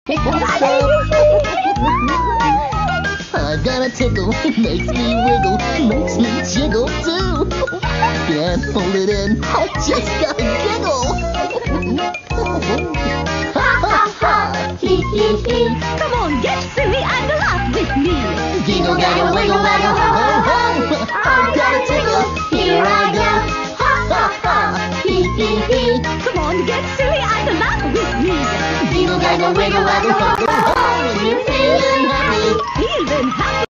I've got a tickle, makes me wiggle, makes me jiggle too. Can't hold it in, I just gotta giggle. Ha ha ha, hee hee hee. Come on, get silly and laugh with me. Giggle gaggle wiggle waggle ho ho ho. I've got a tickle, here I go. Ha ha ha, hee hee hee. Come on, get silly and laugh with me. Giggle gaggle wiggle waggle ho ho ho. We're feeling happy. Feeling happy.